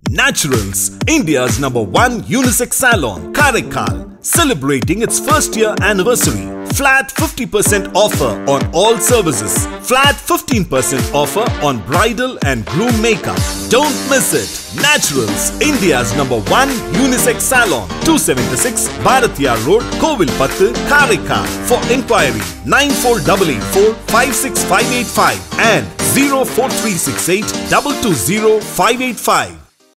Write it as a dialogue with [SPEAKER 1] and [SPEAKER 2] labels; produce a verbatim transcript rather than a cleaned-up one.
[SPEAKER 1] Naturals, India's number one unisex salon, Karaikal, celebrating its first year anniversary. Flat fifty percent offer on all services. Flat fifteen percent offer on bridal and groom makeup. Don't miss it. Naturals, India's number one unisex salon, two seventy-six Bharatiya Road, Kovilpattu, Karaikal. For inquiry, nine four eight eight four, five six five eight five and zero four three six eight, two two zero five eight five.